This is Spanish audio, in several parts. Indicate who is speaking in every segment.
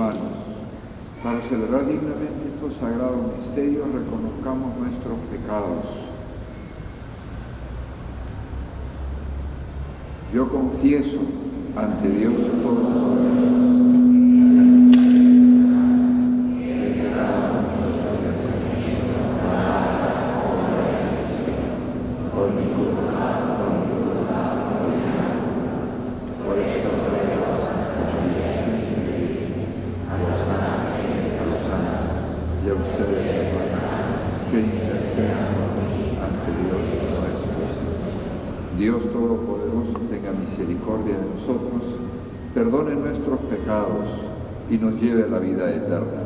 Speaker 1: hermanos, para celebrar dignamente estos sagrados misterios, reconozcamos nuestros pecados. Yo confieso ante Dios Todopoderoso Dios Todopoderoso tenga misericordia de nosotros, perdone nuestros pecados y nos lleve a la vida eterna.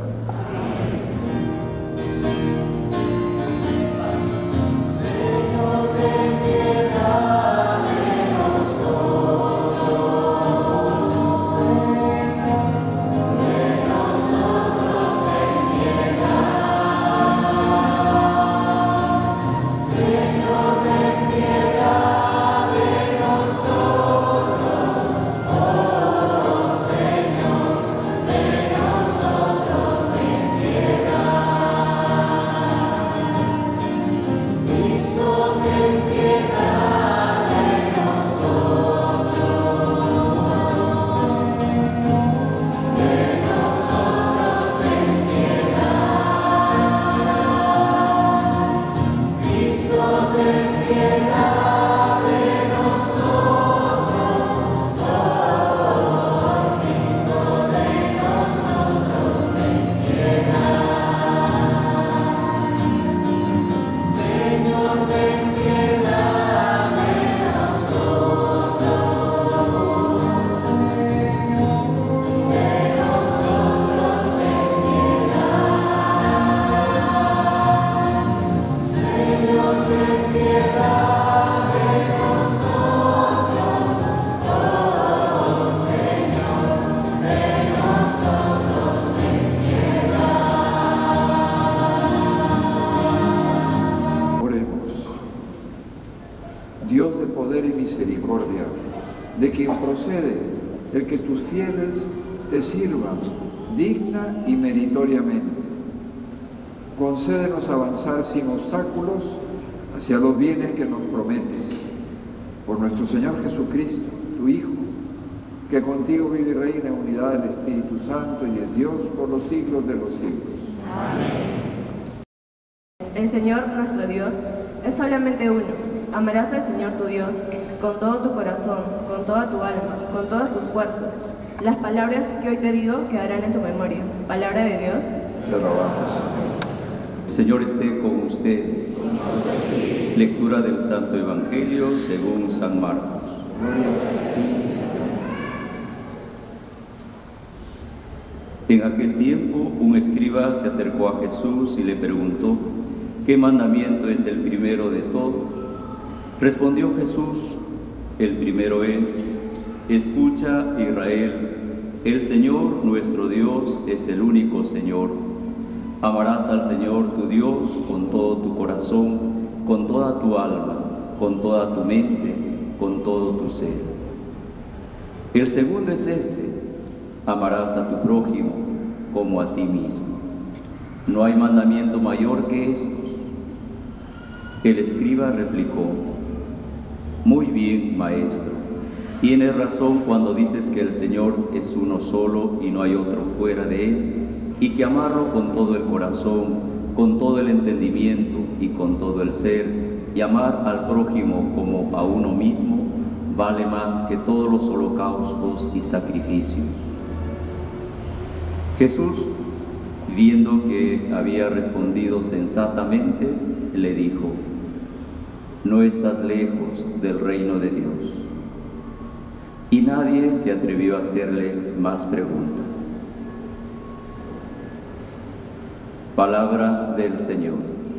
Speaker 1: Dios de poder y misericordia, de quien procede el que tus fieles te sirvan digna y meritoriamente. Concédenos avanzar sin obstáculos hacia los bienes que nos prometes. Por nuestro Señor Jesucristo, tu Hijo, que contigo vive y reina en unidad del Espíritu Santo y es Dios por los siglos de los siglos.
Speaker 2: Amén. El Señor nuestro Dios es solamente uno. Amarás al Señor tu Dios con todo tu corazón, con toda tu alma, con todas tus fuerzas. Las palabras que hoy te digo quedarán en tu memoria. Palabra de Dios.
Speaker 1: Te rogamos.
Speaker 3: Señor esté con ustedes. Lectura del Santo Evangelio según San Marcos. En aquel tiempo, un escriba se acercó a Jesús y le preguntó: ¿qué mandamiento es el primero de todos? Respondió Jesús: el primero es: escucha, Israel, el Señor nuestro Dios es el único Señor. Amarás al Señor tu Dios con todo tu corazón, con toda tu alma, con toda tu mente, con todo tu ser. El segundo es este: amarás a tu prójimo como a ti mismo. No hay mandamiento mayor que estos. El escriba replicó: muy bien, maestro, tienes razón cuando dices que el Señor es uno solo y no hay otro fuera de Él, y que amarlo con todo el corazón, con todo el entendimiento y con todo el ser, y amar al prójimo como a uno mismo, vale más que todos los holocaustos y sacrificios. Jesús, viendo que había respondido sensatamente, le dijo: no estás lejos del reino de Dios. Y nadie se atrevió a hacerle más preguntas. Palabra del Señor.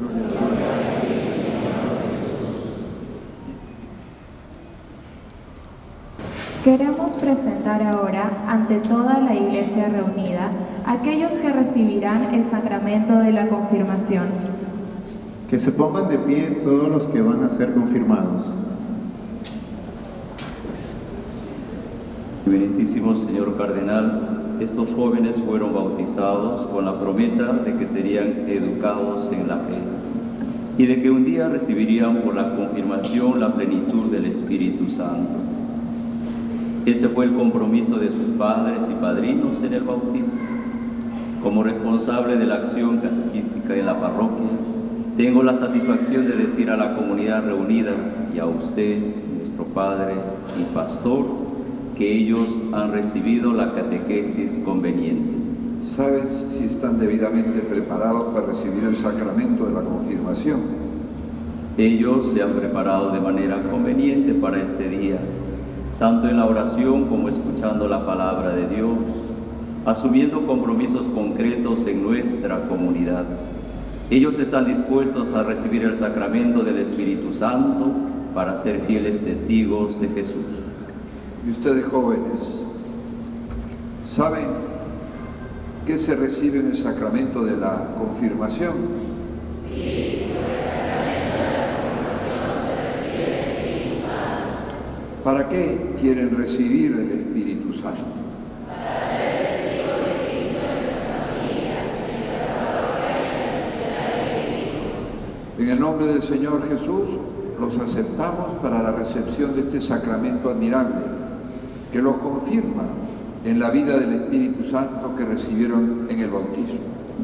Speaker 4: Queremos presentar ahora ante toda la Iglesia reunida a aquellos que recibirán el sacramento de la confirmación.
Speaker 5: Que se pongan de pie todos los que van a ser confirmados.
Speaker 3: Eminentísimo señor cardenal, estos jóvenes fueron bautizados con la promesa de que serían educados en la fe y de que un día recibirían por la confirmación la plenitud del Espíritu Santo. Ese fue el compromiso de sus padres y padrinos en el bautismo. Como responsable de la acción catequística en la parroquia, tengo la satisfacción de decir a la comunidad reunida y a usted, nuestro padre y pastor, que ellos han recibido la catequesis conveniente.
Speaker 1: ¿Sabes si están debidamente preparados para recibir el sacramento de la confirmación?
Speaker 3: Ellos se han preparado de manera conveniente para este día, tanto en la oración como escuchando la palabra de Dios, asumiendo compromisos concretos en nuestra comunidad. Ellos están dispuestos a recibir el sacramento del Espíritu Santo para ser fieles testigos de Jesús.
Speaker 1: Y ustedes jóvenes, ¿saben qué se recibe en el sacramento de la confirmación? Sí, el sacramento de la confirmación se recibe el Espíritu Santo. ¿Para qué quieren recibir el Espíritu Santo? Para ser testigos de Cristo en nuestra familia, en nuestra parroquia y en la ciudad de vivimos. En el nombre del Señor Jesús, los aceptamos para la recepción de este sacramento admirable, que los confirma en la vida del Espíritu Santo que recibieron en el bautismo.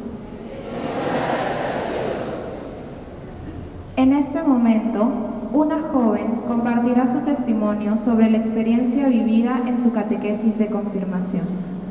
Speaker 4: En este momento, una joven compartirá su testimonio sobre la experiencia vivida en su catequesis de confirmación.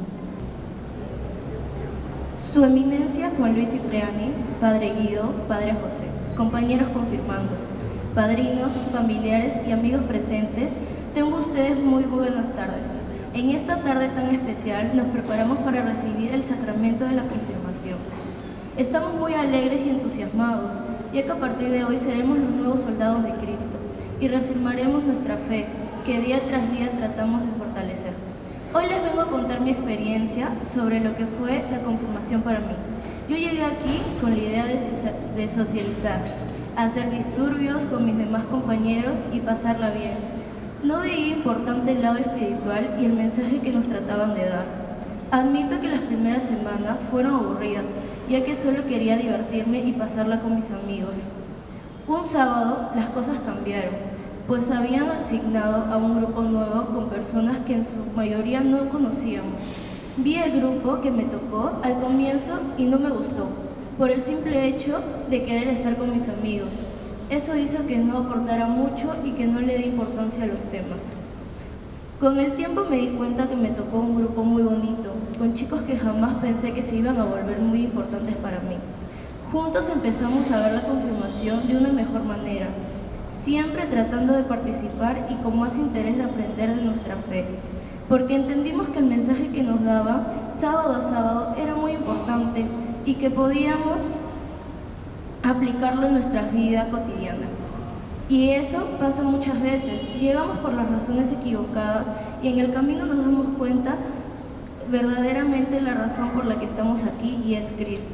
Speaker 6: Su Eminencia Juan Luis Cipriani, Padre Guido, Padre José, compañeros confirmandos, padrinos, familiares y amigos presentes, tengo ustedes muy buenas tardes. En esta tarde tan especial nos preparamos para recibir el sacramento de la confirmación. Estamos muy alegres y entusiasmados, ya que a partir de hoy seremos los nuevos soldados de Cristo y reafirmaremos nuestra fe, que día tras día tratamos de fortalecer. Hoy les vengo a contar mi experiencia sobre lo que fue la confirmación para mí. Yo llegué aquí con la idea de socializar, hacer disturbios con mis demás compañeros y pasarla bien. No veía importante el lado espiritual y el mensaje que nos trataban de dar. Admito que las primeras semanas fueron aburridas, ya que solo quería divertirme y pasarla con mis amigos. Un sábado las cosas cambiaron, pues habían asignado a un grupo nuevo con personas que en su mayoría no conocíamos. Vi el grupo que me tocó al comienzo y no me gustó, por el simple hecho de querer estar con mis amigos. Eso hizo que no aportara mucho y que no le dé importancia a los temas. Con el tiempo me di cuenta que me tocó un grupo muy bonito, con chicos que jamás pensé que se iban a volver muy importantes para mí. Juntos empezamos a ver la confirmación de una mejor manera, siempre tratando de participar y con más interés de aprender de nuestra fe, porque entendimos que el mensaje que nos daban sábado a sábado era muy importante y que podíamos aplicarlo en nuestra vida cotidiana. Y eso pasa muchas veces. Llegamos por las razones equivocadas y en el camino nos damos cuenta verdaderamente la razón por la que estamos aquí, y es Cristo.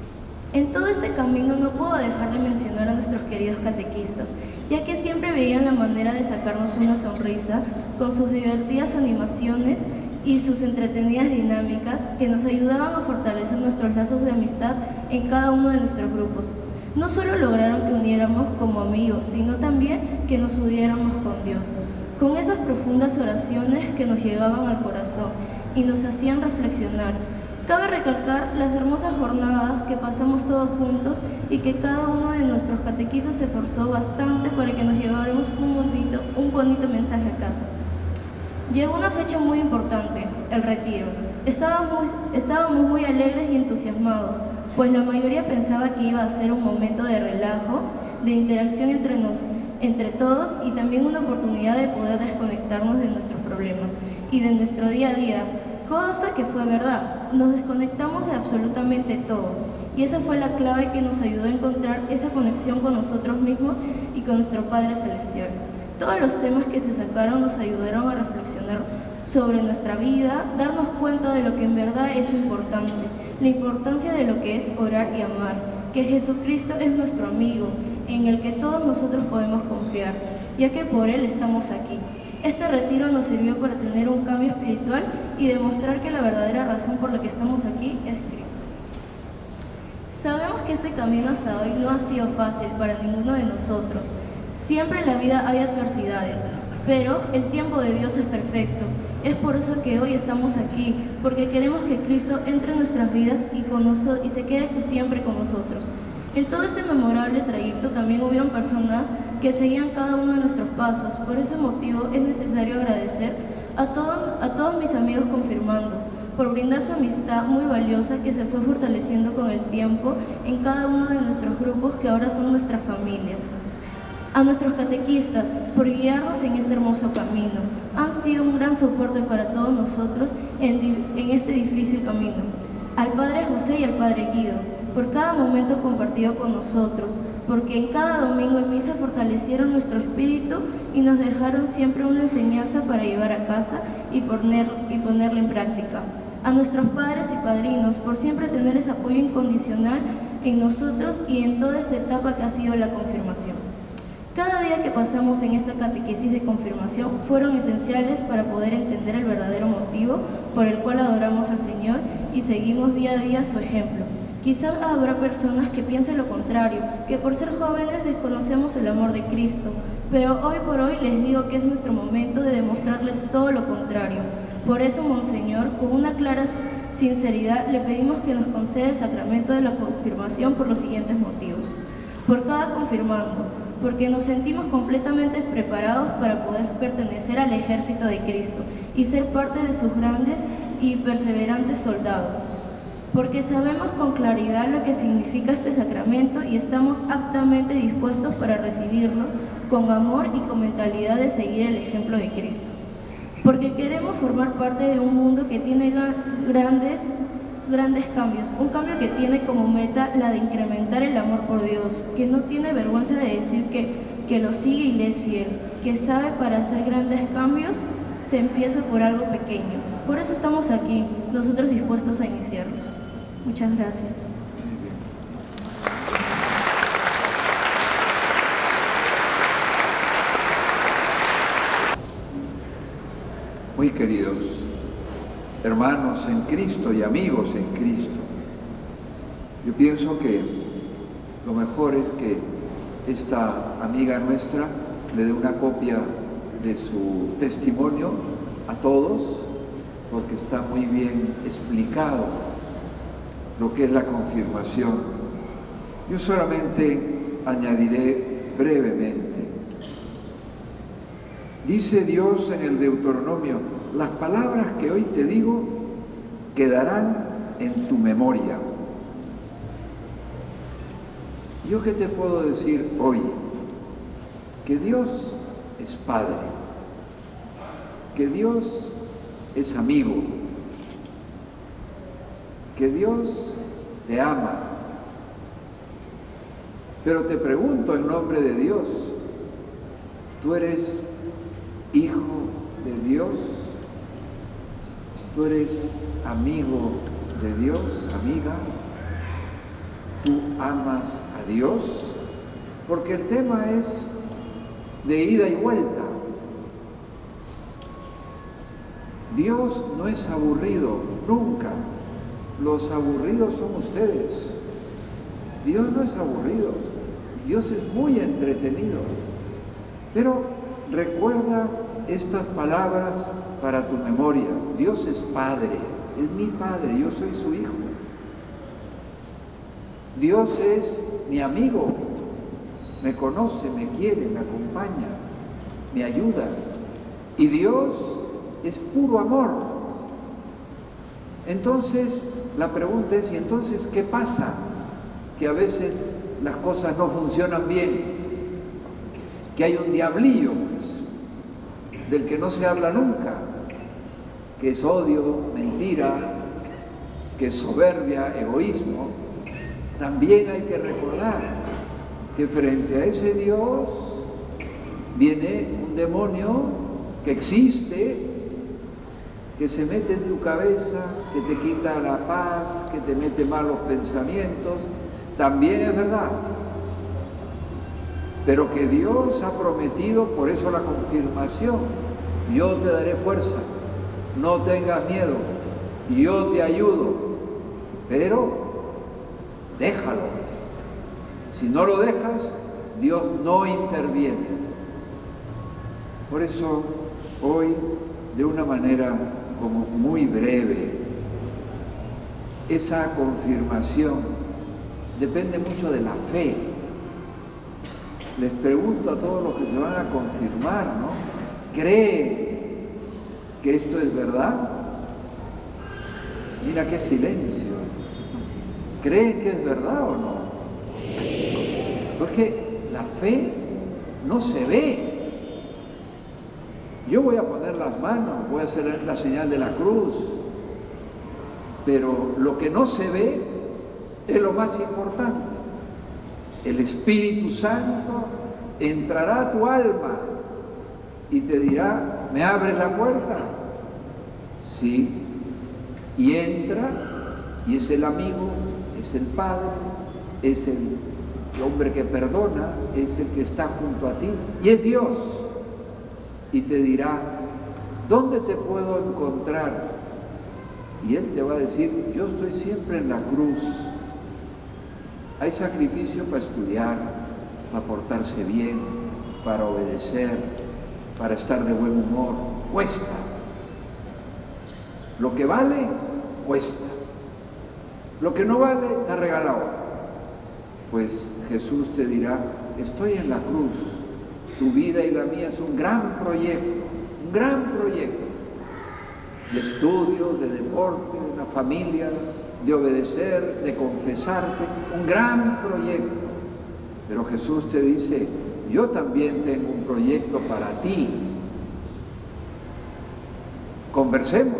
Speaker 6: En todo este camino no puedo dejar de mencionar a nuestros queridos catequistas, ya que siempre veían la manera de sacarnos una sonrisa con sus divertidas animaciones y sus entretenidas dinámicas que nos ayudaban a fortalecer nuestros lazos de amistad en cada uno de nuestros grupos. No solo lograron que uniéramos como amigos, sino también que nos uniéramos con Dios, con esas profundas oraciones que nos llegaban al corazón y nos hacían reflexionar. Cabe recalcar las hermosas jornadas que pasamos todos juntos y que cada uno de nuestros catequistas se esforzó bastante para que nos lleváramos un bonito mensaje a casa. Llegó una fecha muy importante, el retiro. Estábamos muy alegres y entusiasmados, pues la mayoría pensaba que iba a ser un momento de relajo, de interacción entre todos y también una oportunidad de poder desconectarnos de nuestros problemas y de nuestro día a día, cosa que fue verdad. Nos desconectamos de absolutamente todo y esa fue la clave que nos ayudó a encontrar esa conexión con nosotros mismos y con nuestro Padre Celestial. Todos los temas que se sacaron nos ayudaron a reflexionar sobre nuestra vida, darnos cuenta de lo que en verdad es importante, la importancia de lo que es orar y amar, que Jesucristo es nuestro amigo, en el que todos nosotros podemos confiar, ya que por Él estamos aquí. Este retiro nos sirvió para tener un cambio espiritual y demostrar que la verdadera razón por la que estamos aquí es Cristo. Sabemos que este camino hasta hoy no ha sido fácil para ninguno de nosotros. Siempre en la vida hay adversidades, pero el tiempo de Dios es perfecto. Es por eso que hoy estamos aquí, porque queremos que Cristo entre en nuestras vidas y se quede siempre con nosotros. En todo este memorable trayecto también hubieron personas que seguían cada uno de nuestros pasos. Por ese motivo es necesario agradecer a todos mis amigos confirmandos por brindar su amistad muy valiosa que se fue fortaleciendo con el tiempo en cada uno de nuestros grupos que ahora son nuestras familias. A nuestros catequistas por guiarnos en este hermoso camino. Han sido un gran soporte para todos nosotros en este difícil camino. Al Padre José y al Padre Guido, por cada momento compartido con nosotros, porque en cada domingo en misa fortalecieron nuestro espíritu y nos dejaron siempre una enseñanza para llevar a casa y ponerla en práctica. A nuestros padres y padrinos, por siempre tener ese apoyo incondicional en nosotros y en toda esta etapa que ha sido la confirmación. Cada día que pasamos en esta catequesis de confirmación fueron esenciales para poder entender el verdadero motivo por el cual adoramos al Señor y seguimos día a día su ejemplo. Quizás habrá personas que piensen lo contrario, que por ser jóvenes desconocemos el amor de Cristo, pero hoy por hoy les digo que es nuestro momento de demostrarles todo lo contrario. Por eso, Monseñor, con una clara sinceridad, le pedimos que nos conceda el sacramento de la confirmación por los siguientes motivos. Por cada confirmando, porque nos sentimos completamente preparados para poder pertenecer al ejército de Cristo y ser parte de sus grandes y perseverantes soldados. Porque sabemos con claridad lo que significa este sacramento y estamos aptamente dispuestos para recibirlo con amor y con mentalidad de seguir el ejemplo de Cristo. Porque queremos formar parte de un mundo que tiene grandes cambios, un cambio que tiene como meta la de incrementar el amor por Dios, que no tiene vergüenza de decir que lo sigue y le es fiel, que sabe para hacer grandes cambios se empieza por algo pequeño. Por eso estamos aquí, nosotros dispuestos a iniciarlos. Muchas gracias.
Speaker 1: Muy queridos hermanos en Cristo y amigos en Cristo, yo pienso que lo mejor es que esta amiga nuestra le dé una copia de su testimonio a todos, porque está muy bien explicado lo que es la confirmación. Yo solamente añadiré brevemente. Dice Dios en el Deuteronomio: las palabras que hoy te digo quedarán en tu memoria. ¿Yo qué te puedo decir hoy? Que Dios es Padre, que Dios es amigo, que Dios te ama. Pero te pregunto en nombre de Dios, ¿tú eres hijo de Dios? ¿Tú eres amigo de Dios, amiga? ¿Tú amas a Dios? Porque el tema es de ida y vuelta. Dios no es aburrido, nunca. Los aburridos son ustedes. Dios no es aburrido. Dios es muy entretenido. Pero recuerda estas palabras para tu memoria. Dios es Padre, es mi Padre, yo soy su Hijo. Dios es mi amigo, me conoce, me quiere, me acompaña, me ayuda. Y Dios es puro amor. Entonces, la pregunta es, ¿y entonces qué pasa? Que a veces las cosas no funcionan bien, que hay un diablillo, pues, del que no se habla nunca, que es odio, mentira, que es soberbia, egoísmo. También hay que recordar que frente a ese Dios viene un demonio que existe, que se mete en tu cabeza, que te quita la paz, que te mete malos pensamientos. También es verdad. Pero que Dios ha prometido, por eso la confirmación, yo te daré fuerza, no tengas miedo, yo te ayudo, pero déjalo. Si no lo dejas, Dios no interviene. Por eso, hoy, de una manera como muy breve, esa confirmación depende mucho de la fe. Les pregunto a todos los que se van a confirmar, ¿no? ¿Creen que esto es verdad? Mira qué silencio. ¿Creen que es verdad o no? Porque la fe no se ve. Yo voy a poner las manos, voy a hacer la señal de la cruz, pero lo que no se ve es lo más importante. El Espíritu Santo entrará a tu alma y te dirá, ¿me abres la puerta? Sí. Y entra, y es el amigo, es el Padre, es el hombre que perdona, es el que está junto a ti, y es Dios. Y te dirá, ¿dónde te puedo encontrar? Y Él te va a decir, yo estoy siempre en la cruz. Hay sacrificio para estudiar, para portarse bien, para obedecer, para estar de buen humor. Cuesta. Lo que vale, cuesta. Lo que no vale, está regalado. Pues Jesús te dirá, estoy en la cruz. Tu vida y la mía es un gran proyecto de estudio, de deporte, de una familia, de obedecer, de confesarte, un gran proyecto. Pero Jesús te dice, yo también tengo un proyecto para ti. Conversemos.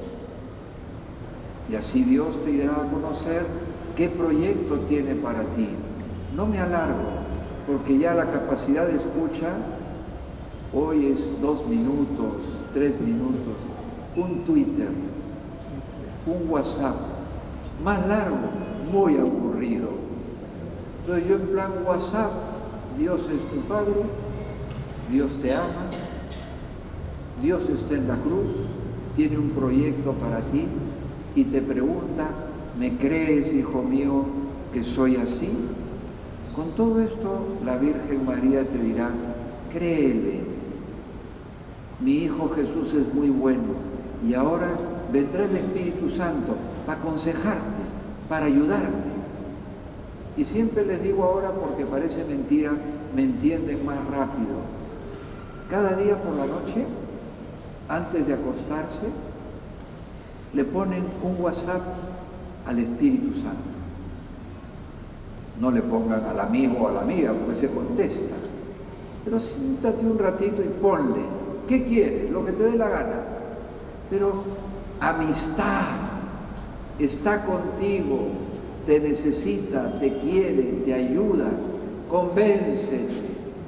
Speaker 1: Y así Dios te irá a conocer qué proyecto tiene para ti. No me alargo, porque ya la capacidad de escucha hoy es 2 minutos, 3 minutos, un Twitter, un WhatsApp, más largo, muy aburrido. Entonces yo en plan WhatsApp, Dios es tu Padre, Dios te ama, Dios está en la cruz, tiene un proyecto para ti y te pregunta, ¿me crees, hijo mío, que soy así? Con todo esto, la Virgen María te dirá, créele, mi Hijo Jesús es muy bueno y ahora vendrá el Espíritu Santo para aconsejarte, para ayudarte. Y siempre les digo ahora, porque parece mentira, me entienden más rápido. Cada día por la noche, antes de acostarse, le ponen un WhatsApp al Espíritu Santo. No le pongan al amigo o a la amiga, porque se contesta. Pero siéntate un ratito y ponle, ¿qué quieres? Lo que te dé la gana. Pero amistad, está contigo, te necesita, te quiere, te ayuda, convéncete.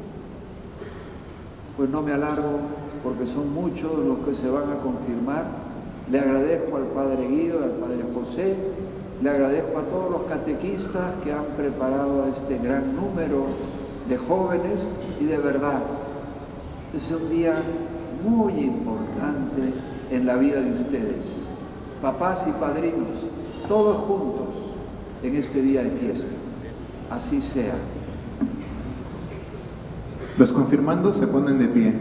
Speaker 1: Pues no me alargo, porque son muchos los que se van a confirmar. Le agradezco al Padre Guido, al Padre José, le agradezco a todos los catequistas que han preparado a este gran número de jóvenes y de verdad, es un día muy importante en la vida de ustedes, papás y padrinos, todos juntos en este día de fiesta. Así sea.
Speaker 5: Los confirmandos se ponen de pie.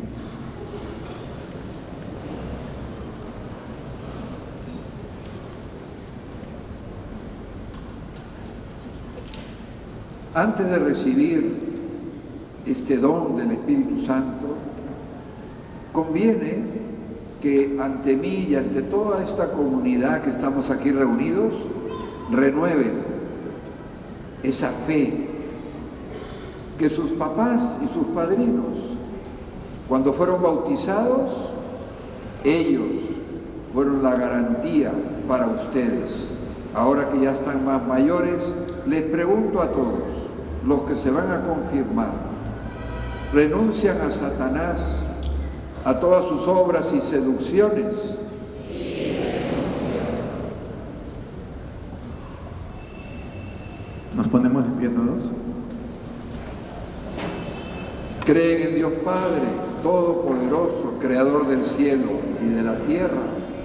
Speaker 1: Antes de recibir este don del Espíritu Santo, conviene que ante mí y ante toda esta comunidad que estamos aquí reunidos, renueven esa fe que sus papás y sus padrinos, cuando fueron bautizados, ellos fueron la garantía para ustedes. Ahora que ya están más mayores, les pregunto a todos, los que se van a confirmar, ¿renuncian a Satanás, a todas sus obras y seducciones?
Speaker 5: ¿Nos ponemos de pie todos?
Speaker 1: ¿Creen en Dios Padre, todopoderoso, creador del cielo y de la tierra.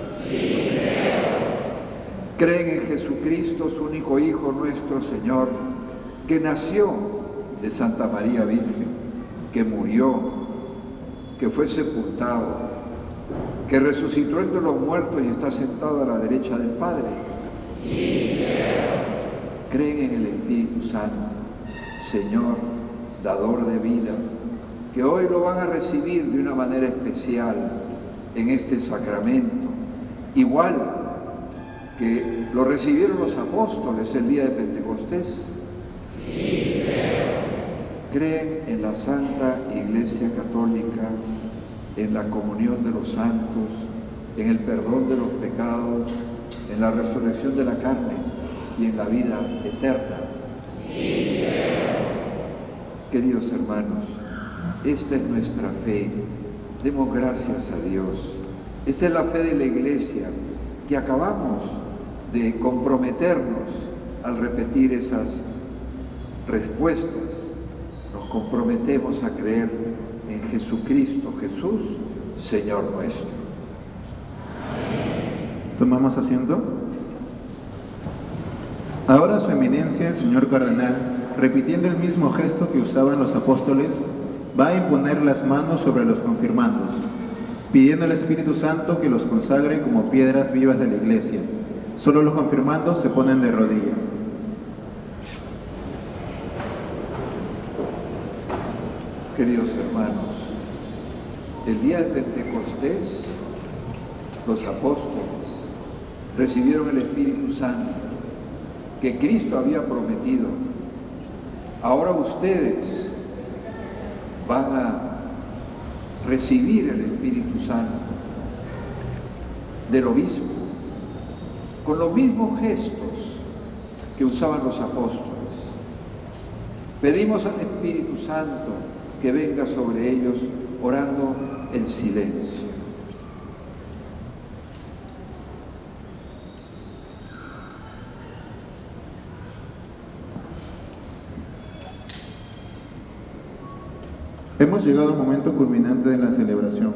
Speaker 1: Creen en Jesucristo, su único Hijo, nuestro Señor, que nació de Santa María Virgen, que murió, que fue sepultado, que resucitó entre los muertos y está sentado a la derecha del Padre. Creen en el Espíritu Santo, Señor, dador de vida, que hoy lo van a recibir de una manera especial en este sacramento, igual que lo recibieron los apóstoles el día de Pentecostés. Creen en la Santa Iglesia Católica, en la comunión de los santos, en el perdón de los pecados, en la resurrección de la carne y en la vida eterna. Queridos hermanos, esta es nuestra fe. Demos gracias a Dios. Esta es la fe de la Iglesia, que acabamos de comprometernos al repetir esas respuestas. Nos comprometemos a creer en Jesucristo, Jesús, Señor nuestro.
Speaker 5: Tomamos asiento. Ahora su eminencia, el señor cardenal, repitiendo el mismo gesto que usaban los apóstoles, va a imponer las manos sobre los confirmandos, pidiendo al Espíritu Santo que los consagre como piedras vivas de la Iglesia. Solo los confirmandos se ponen de rodillas.
Speaker 1: Queridos hermanos, el día de Pentecostés, los apóstoles recibieron el Espíritu Santo que Cristo había prometido. Ahora ustedes van a recibir el Espíritu Santo del obispo, con los mismos gestos que usaban los apóstoles. Pedimos al Espíritu Santo que venga sobre ellos orando en silencio.
Speaker 5: Hemos llegado al momento culminante de la celebración.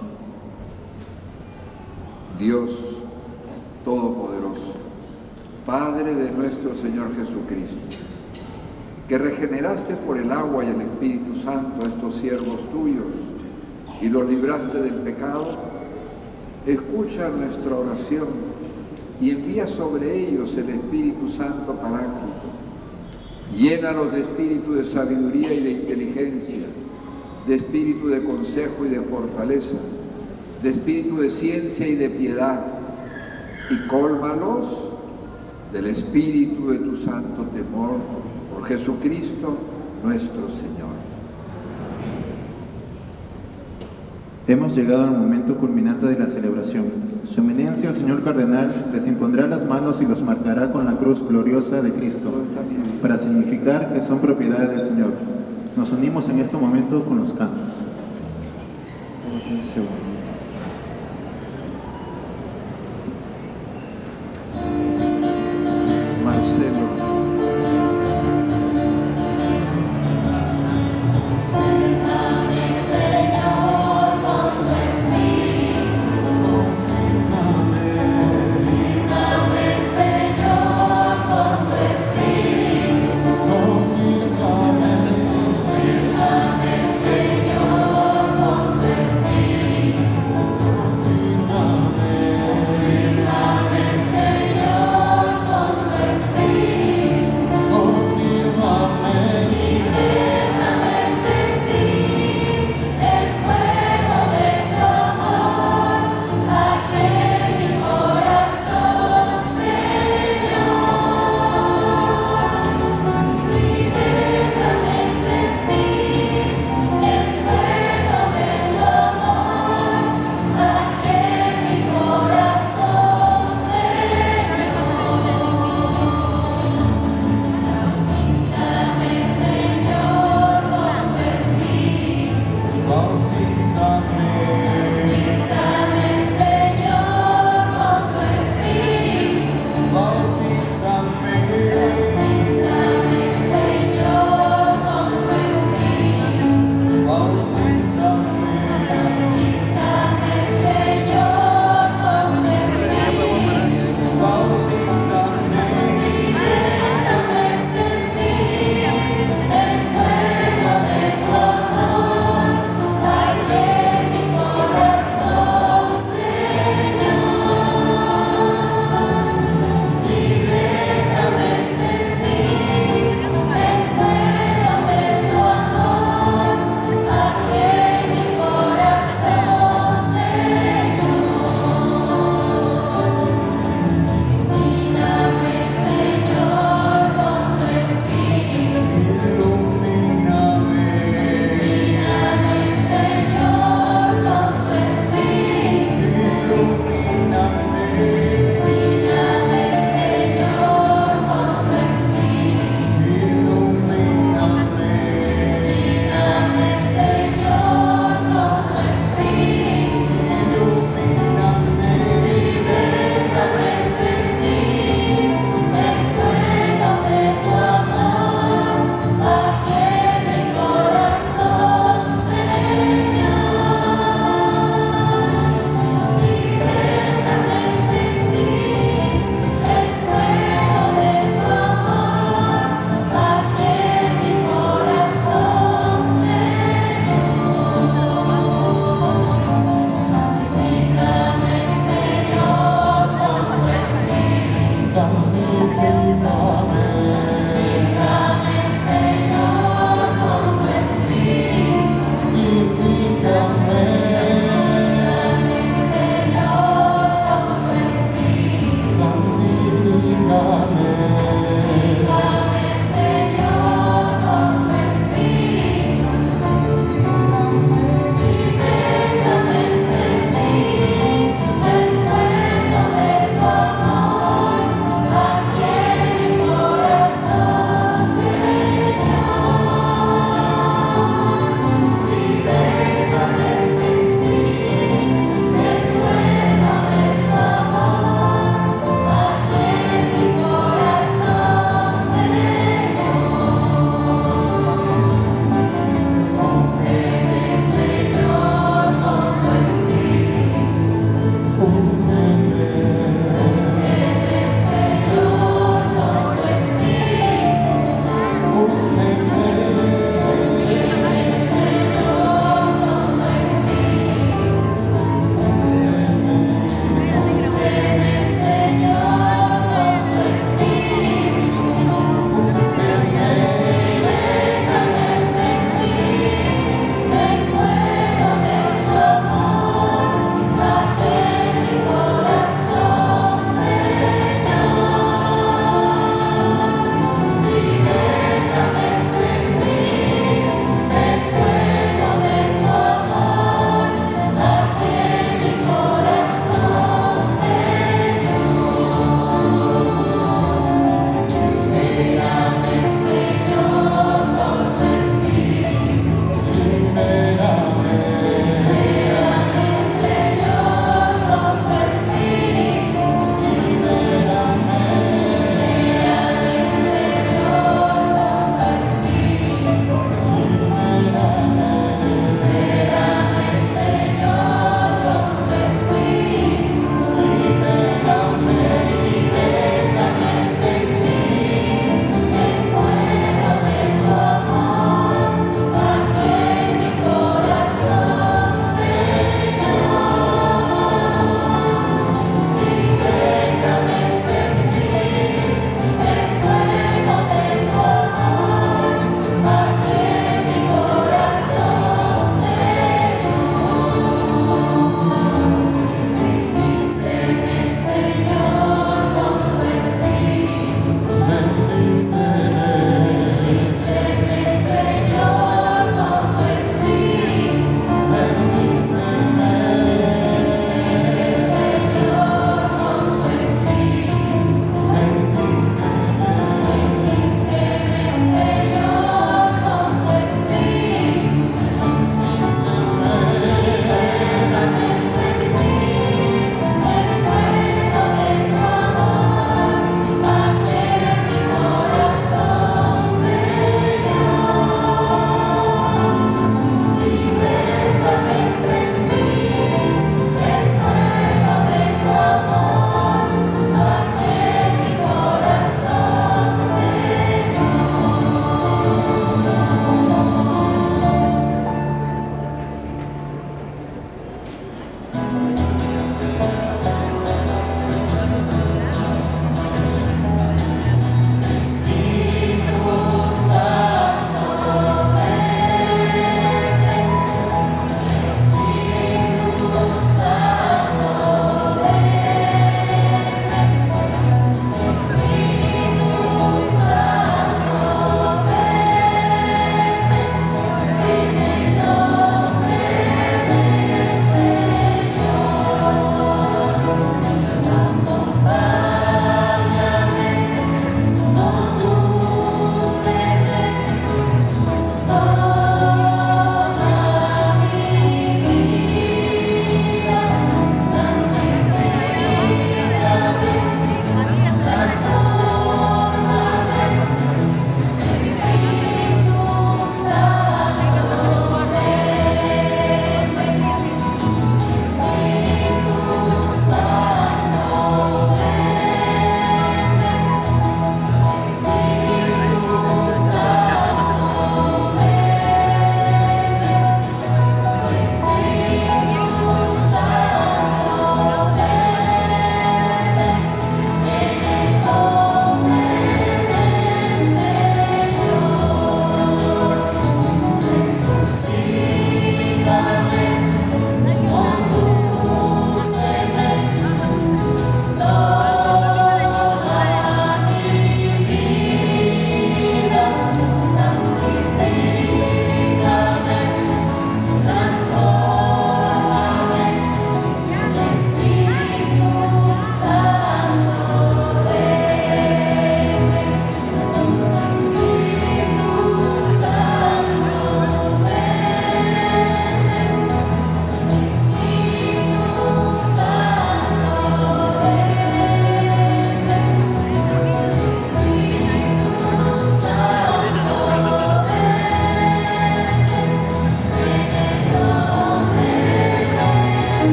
Speaker 1: Dios Todopoderoso, Padre de nuestro Señor Jesucristo, que regeneraste por el agua y el Espíritu Santo a estos siervos tuyos y los libraste del pecado, escucha nuestra oración y envía sobre ellos el Espíritu Santo Paráclito. Llénalos de espíritu de sabiduría y de inteligencia, de espíritu de consejo y de fortaleza, de espíritu de ciencia y de piedad, y cólmalos del espíritu de tu santo temor, por Jesucristo nuestro Señor.
Speaker 5: Hemos llegado al momento culminante de la celebración. Su eminencia, el señor cardenal, les impondrá las manos y los marcará con la cruz gloriosa de Cristo, para significar que son propiedad del Señor. Nos unimos en este momento con los cantos.
Speaker 1: Espérate un segundito. Marcelo.
Speaker 7: Señor, con tu espíritu.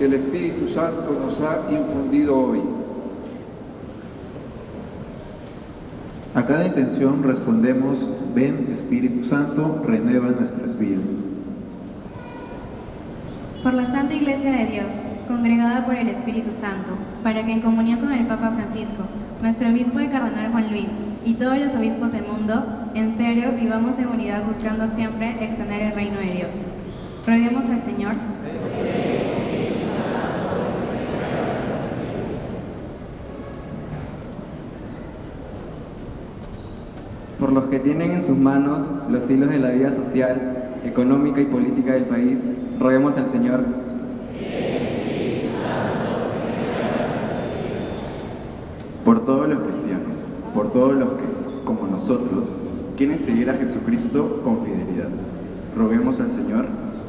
Speaker 1: que el Espíritu Santo nos ha infundido hoy.
Speaker 5: A cada intención respondemos: ven, Espíritu Santo, renueva nuestras vidas.
Speaker 7: Por la Santa Iglesia de Dios, congregada por el Espíritu Santo, para que en comunión con el Papa Francisco, nuestro obispo y cardenal Juan Luis, y todos los obispos del mundo entero vivamos en unidad buscando siempre extender el reino de Dios. Roguemos al Señor.
Speaker 8: Por los que tienen en sus manos los hilos de la vida social, económica y política del país, roguemos al Señor.
Speaker 9: Por todos los cristianos, por todos los que, como nosotros, quieren seguir a Jesucristo con fidelidad, roguemos al Señor.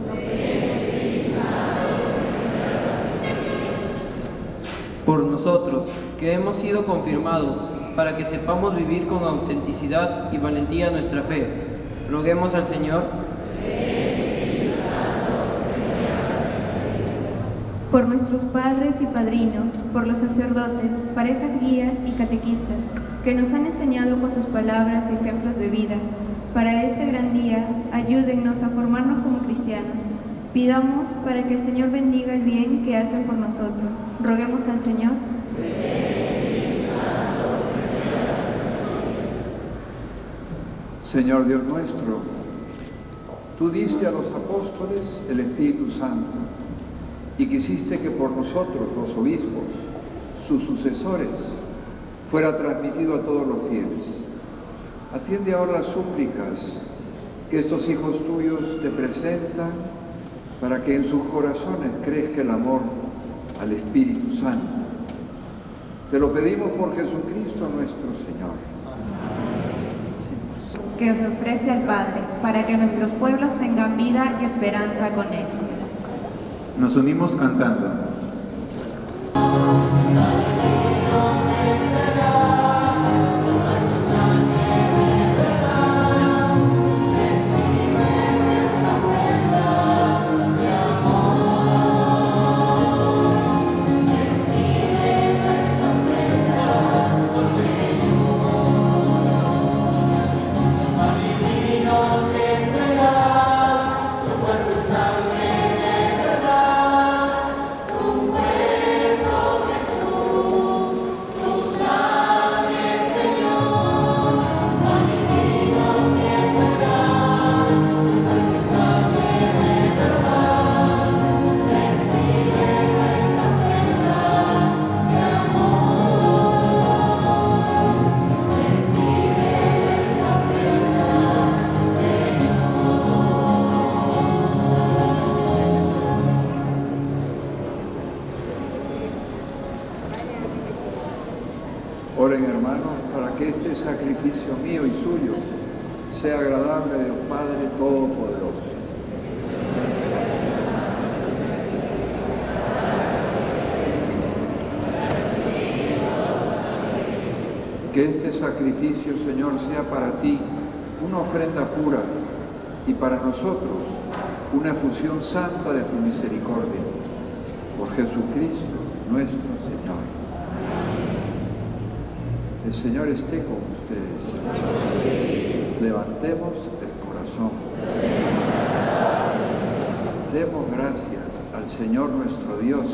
Speaker 10: Por nosotros, que hemos sido confirmados, para que sepamos vivir con autenticidad y valentía nuestra fe, roguemos al Señor.
Speaker 11: Por nuestros padres y padrinos, por los sacerdotes, parejas guías y catequistas, que nos han enseñado con sus palabras y ejemplos de vida. Para este gran día, ayúdennos a formarnos como cristianos. Pidamos para que el Señor bendiga el bien que hacen por nosotros. Roguemos al Señor.
Speaker 1: Señor Dios nuestro, tú diste a los apóstoles el Espíritu Santo y quisiste que por nosotros, los obispos, sus sucesores, fuera transmitido a todos los fieles. Atiende ahora las súplicas que estos hijos tuyos te presentan para que en sus corazones crezca el amor al Espíritu Santo. Te lo pedimos por Jesucristo nuestro Señor.
Speaker 4: Que os ofrece el Padre, para que nuestros pueblos tengan vida y esperanza con Él.
Speaker 5: Nos unimos cantando.
Speaker 1: Oren, hermanos, para que este sacrificio mío y suyo sea agradable a Dios Padre Todopoderoso. Que este sacrificio, Señor, sea para ti una ofrenda pura y para nosotros una efusión santa de tu misericordia. Por Jesucristo nuestro Señor. El Señor esté con ustedes. Levantemos el corazón. Demos gracias al Señor nuestro Dios.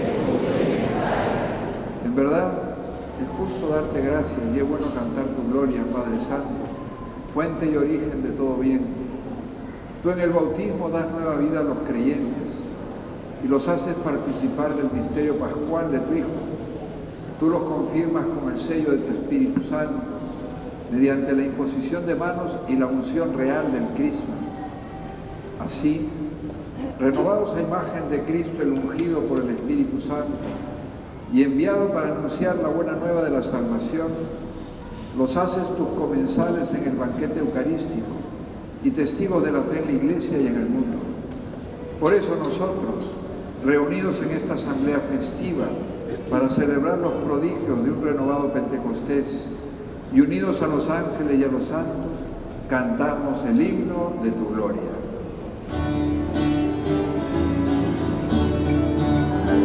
Speaker 1: En verdad, es justo darte gracias y es bueno cantar tu gloria, Padre Santo, fuente y origen de todo bien. Tú en el bautismo das nueva vida a los creyentes y los haces participar del misterio pascual de tu Hijo. Tú los confirmas con el sello de tu Espíritu Santo, mediante la imposición de manos y la unción real del Crisma. Así, renovados a imagen de Cristo, el ungido por el Espíritu Santo, y enviado para anunciar la buena nueva de la salvación, los haces tus comensales en el banquete eucarístico y testigos de la fe en la Iglesia y en el mundo. Por eso nosotros, reunidos en esta asamblea festiva, para celebrar los prodigios de un renovado Pentecostés y unidos a los ángeles y a los santos, cantamos el himno de tu gloria.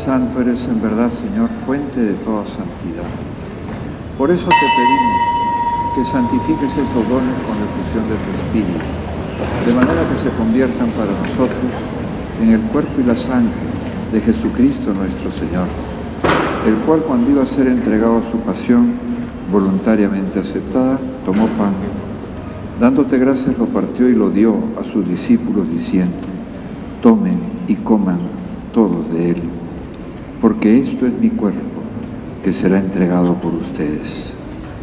Speaker 1: Santo, eres en verdad, Señor, fuente de toda santidad. Por eso te pedimos que santifiques estos dones con la efusión de tu Espíritu, de manera que se conviertan para nosotros en el cuerpo y la sangre de Jesucristo nuestro Señor, el cual, cuando iba a ser entregado a su pasión voluntariamente aceptada, tomó pan. Dándote gracias, lo partió y lo dio a sus discípulos, diciendo: tomen y coman todos de él, porque esto es mi cuerpo, que será entregado por ustedes.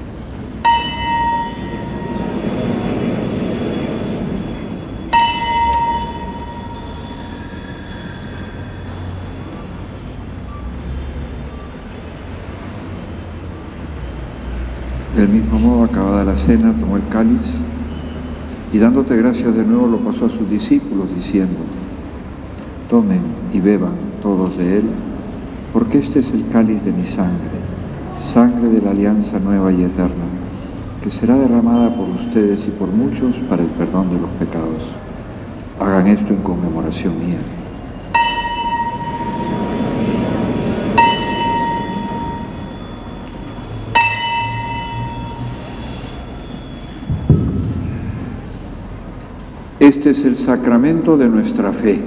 Speaker 1: Del mismo modo, acabada la cena, tomó el cáliz y, dándote gracias de nuevo, lo pasó a sus discípulos, diciendo: tomen y beban todos de él, porque este es el cáliz de mi sangre, sangre de la alianza nueva y eterna, que será derramada por ustedes y por muchos para el perdón de los pecados. Hagan esto en conmemoración mía. Este es el sacramento de nuestra fe.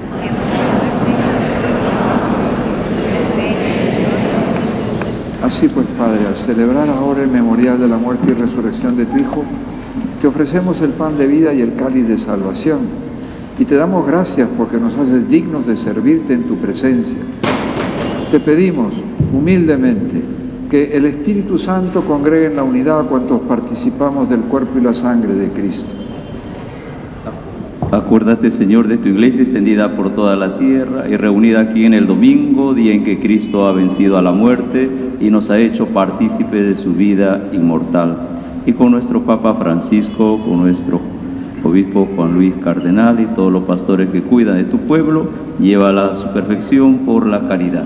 Speaker 1: Así pues, Padre, al celebrar ahora el memorial de la muerte y resurrección de tu Hijo, te ofrecemos el pan de vida y el cáliz de salvación, y te damos gracias porque nos haces dignos de servirte en tu presencia. Te pedimos humildemente que el Espíritu Santo congregue en la unidad a cuantos participamos del cuerpo y la sangre de Cristo.
Speaker 3: Acuérdate, Señor, de tu iglesia extendida por toda la tierra y reunida aquí en el domingo, día en que Cristo ha vencido a la muerte y nos ha hecho partícipes de su vida inmortal. Y con nuestro Papa Francisco, con nuestro Obispo Juan Luis Cardenal y todos los pastores que cuidan de tu pueblo, llévala a su perfección por la caridad.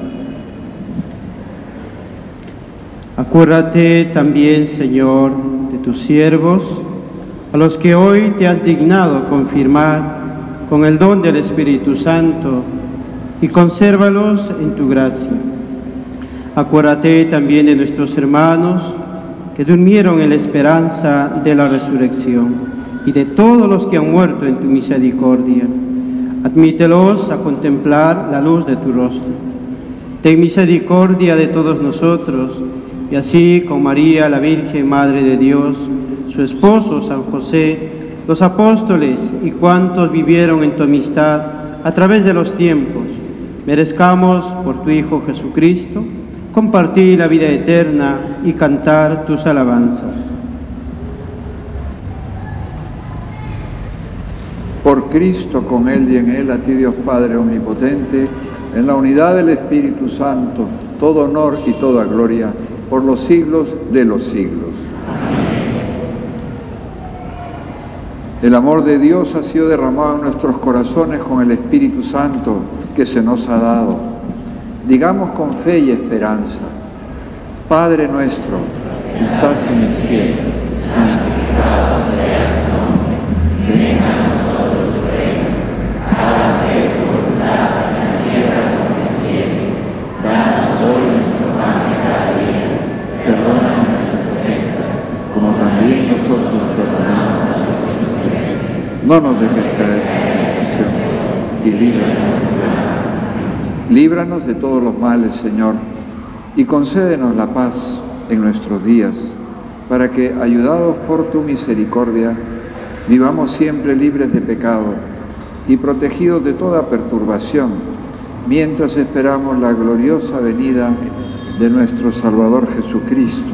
Speaker 12: Acuérdate también, Señor, de tus siervos, a los que hoy te has dignado confirmar con el don del Espíritu Santo, y consérvalos en tu gracia. Acuérdate también de nuestros hermanos que durmieron en la esperanza de la resurrección, y de todos los que han muerto en tu misericordia. Admítelos a contemplar la luz de tu rostro. Ten misericordia de todos nosotros, y así con María, la Virgen Madre de Dios, su esposo San José, los apóstoles y cuantos vivieron en tu amistad a través de los tiempos, merezcamos por tu Hijo Jesucristo compartir la vida eterna y cantar tus alabanzas.
Speaker 1: Por Cristo, con Él y en Él, a ti Dios Padre Omnipotente, en la unidad del Espíritu Santo, todo honor y toda gloria, por los siglos de los siglos. El amor de Dios ha sido derramado en nuestros corazones con el Espíritu Santo que se nos ha dado. Digamos con fe y esperanza: Padre nuestro, que estás en el cielo, santificado sea tu nombre. Venga a nosotros tu reino. Hágase tu voluntad en la tierra como en el cielo. Danos hoy nuestro pan de cada día. Perdona nuestras ofensas, como también nosotros perdonamos a los que nos ofenden. No nos dejes caer en tentación y líbranos del mal. Líbranos de todos los males, Señor, y concédenos la paz en nuestros días, para que, ayudados por tu misericordia, vivamos siempre libres de pecado y protegidos de toda perturbación, mientras esperamos la gloriosa venida de nuestro Salvador Jesucristo.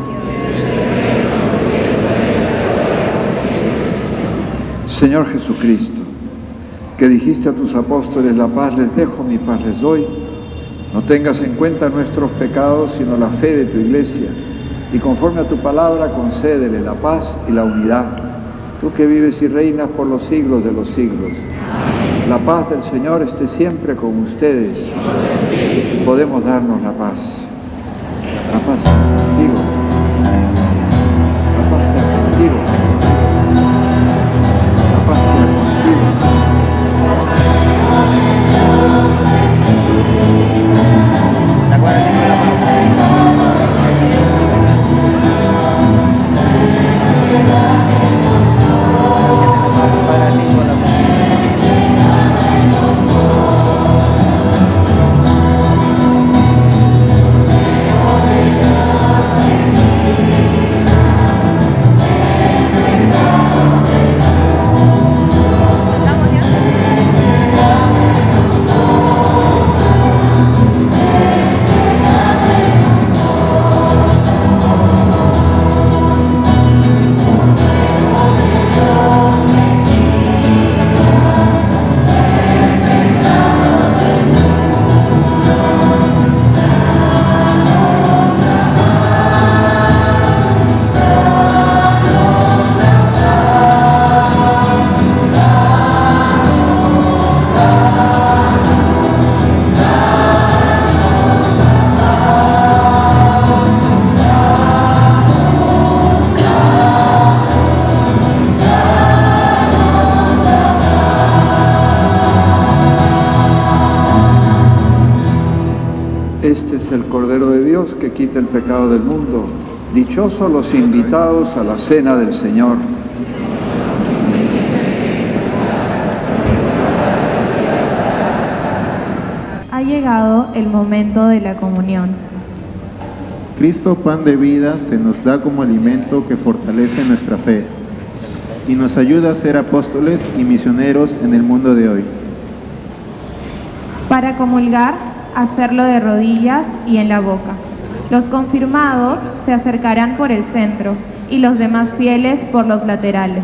Speaker 1: Señor Jesucristo, que dijiste a tus apóstoles: la paz les dejo, mi paz les doy, no tengas en cuenta nuestros pecados, sino la fe de tu iglesia, y conforme a tu palabra concédele la paz y la unidad, tú que vives y reinas por los siglos de los siglos. La paz del Señor esté siempre con ustedes. Podemos darnos la paz. La paz sea contigo. La paz sea contigo. La paz sea contigo. Este es el Cordero de Dios que quita el pecado del mundo. Dichosos los invitados a la cena del Señor.
Speaker 4: Ha llegado el momento de la comunión.
Speaker 5: Cristo, pan de vida, se nos da como alimento que fortalece nuestra fe y nos ayuda a ser apóstoles y misioneros en el mundo de hoy.
Speaker 4: Para comulgar, hacerlo de rodillas y en la boca. Los confirmados se acercarán por el centro y los demás fieles por los laterales.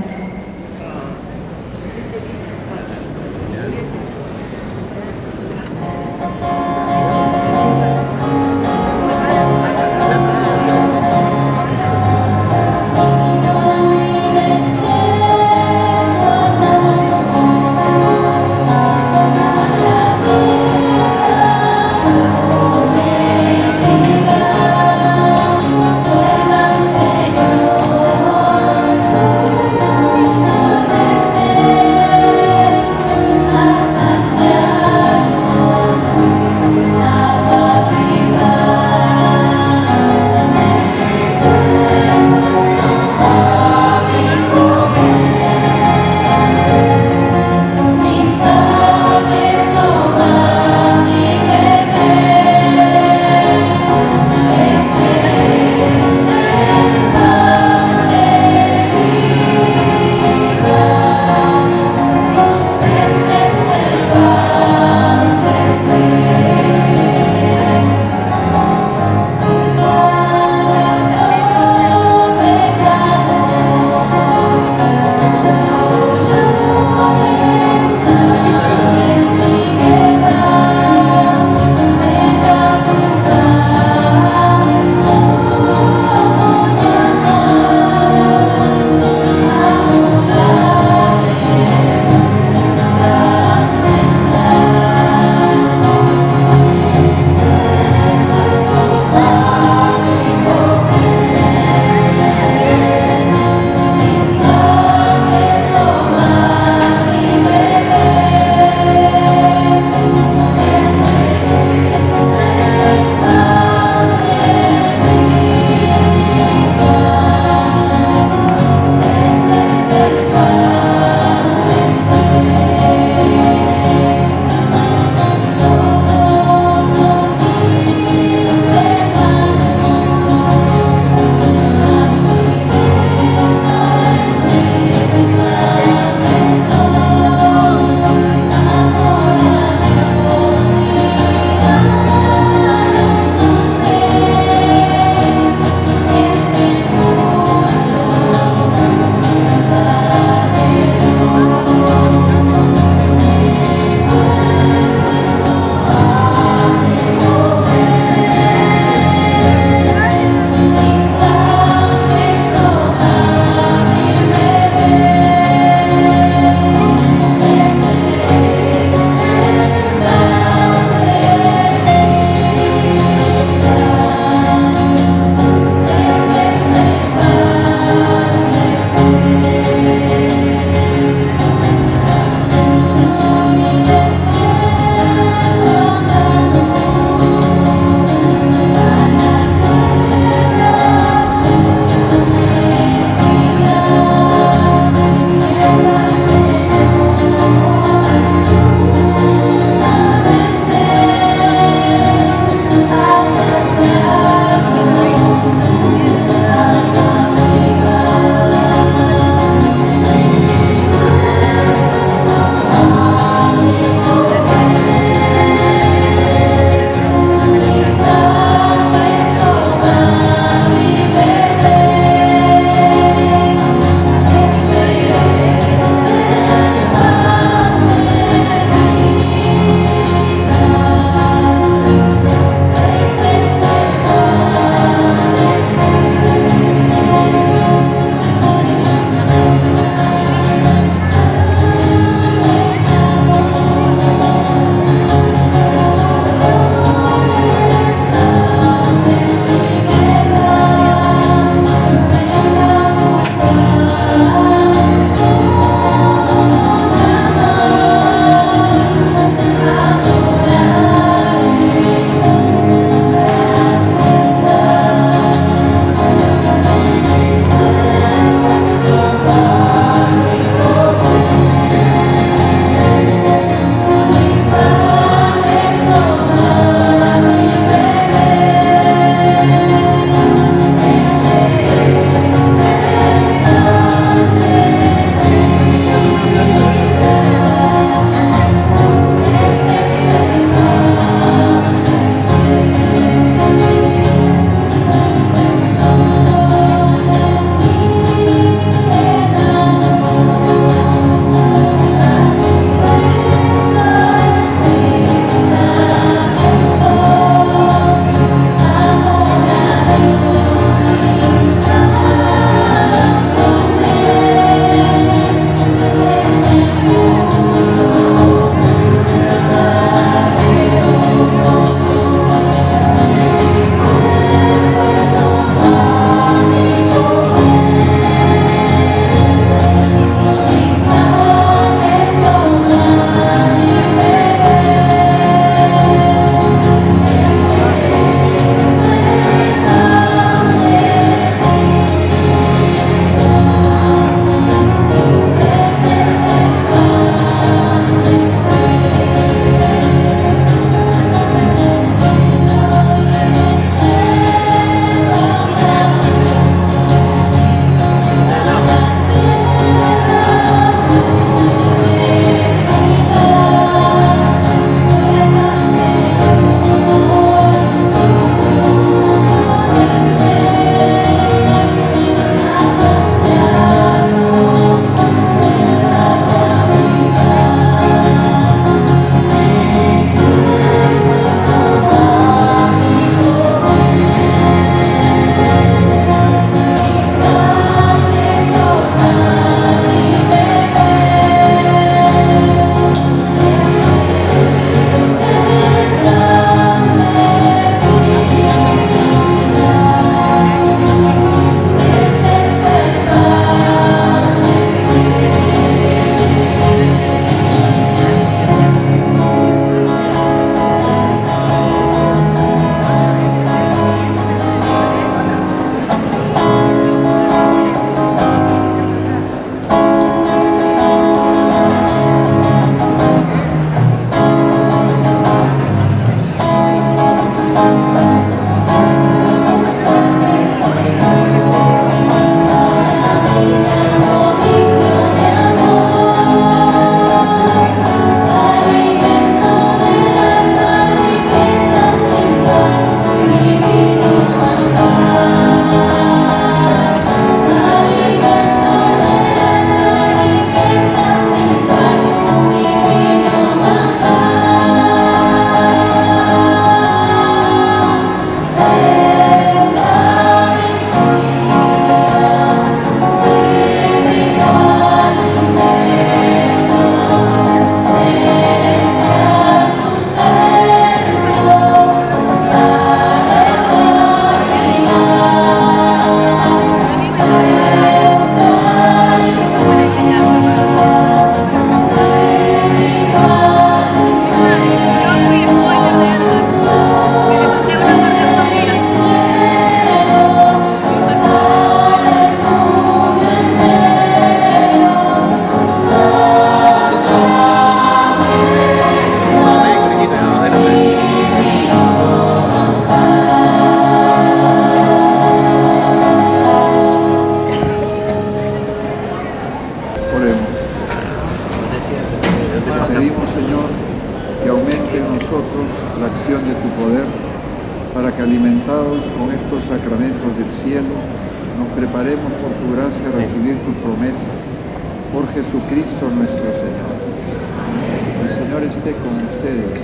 Speaker 1: a recibir tus promesas. Por Jesucristo nuestro Señor. El Señor esté con ustedes.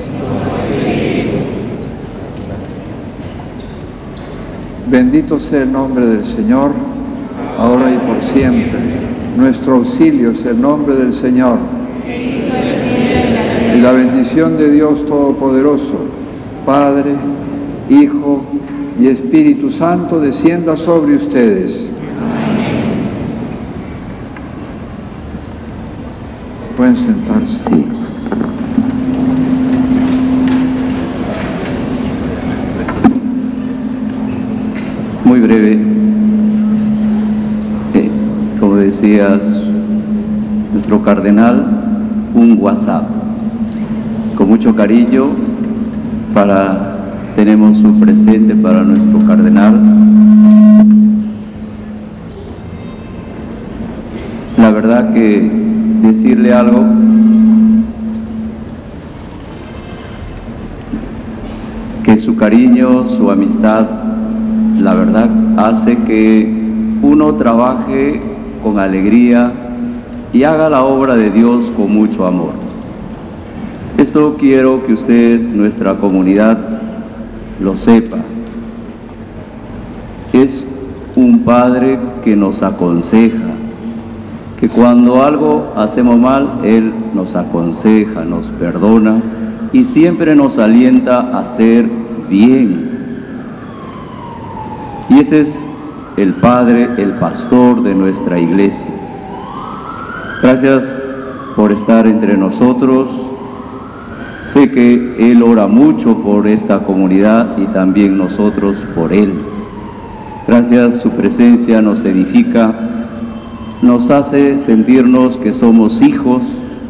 Speaker 1: Bendito sea el nombre del Señor, ahora y por siempre. Nuestro auxilio es el nombre del Señor. Y la bendición de Dios Todopoderoso, Padre, Hijo y Espíritu Santo, descienda sobre ustedes. Pueden sentarse.
Speaker 3: Sí. Muy breve. Como decías, nuestro cardenal, un WhatsApp. Con mucho cariño tenemos un presente para nuestro cardenal. La verdad que decirle algo, que su cariño, su amistad, la verdad hace que uno trabaje con alegría y haga la obra de Dios con mucho amor. Esto quiero que ustedes, nuestra comunidad, lo sepa. Es un padre que nos aconseja, que cuando algo hacemos mal, Él nos aconseja, nos perdona y siempre nos alienta a hacer bien. Y ese es el Padre, el pastor de nuestra iglesia. Gracias por estar entre nosotros. Sé que Él ora mucho por esta comunidad y también nosotros por Él. Gracias, su presencia nos edifica, nos hace sentirnos que somos hijos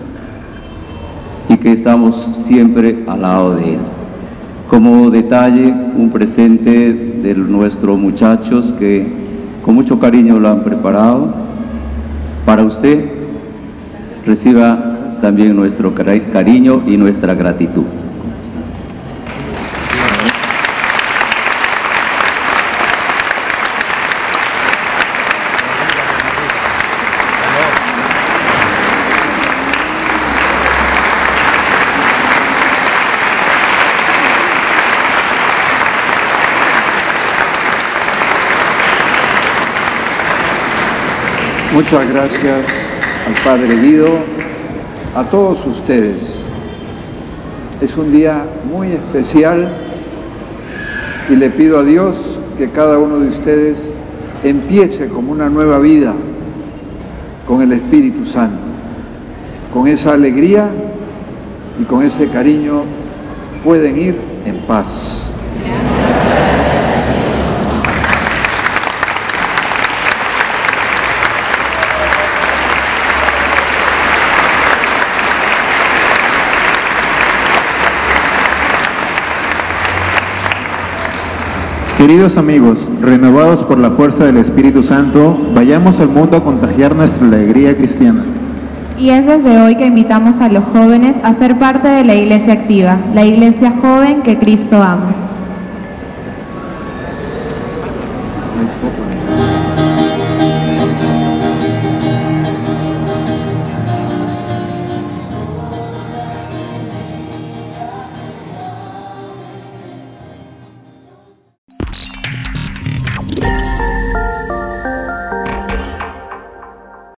Speaker 3: y que estamos siempre al lado de Él. Como detalle, un presente de nuestros muchachos que con mucho cariño lo han preparado. Para usted, reciba también nuestro cariño y nuestra gratitud.
Speaker 1: Muchas gracias al Padre Guido, a todos ustedes. Es un día muy especial y le pido a Dios que cada uno de ustedes empiece como una nueva vida con el Espíritu Santo. Con esa alegría y con ese cariño pueden ir en paz.
Speaker 5: Queridos amigos, renovados por la fuerza del Espíritu Santo, vayamos al mundo a contagiar nuestra alegría cristiana.
Speaker 4: Y es desde hoy que invitamos a los jóvenes a ser parte de la Iglesia activa, la Iglesia joven que Cristo ama.